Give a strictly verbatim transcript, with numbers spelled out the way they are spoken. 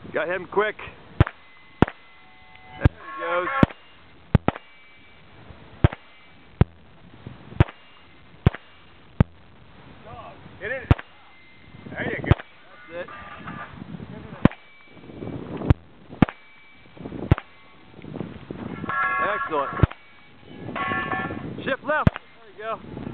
Got him quick. There he goes. Hit it. There you go. That's it. Excellent. Shift left. There you go.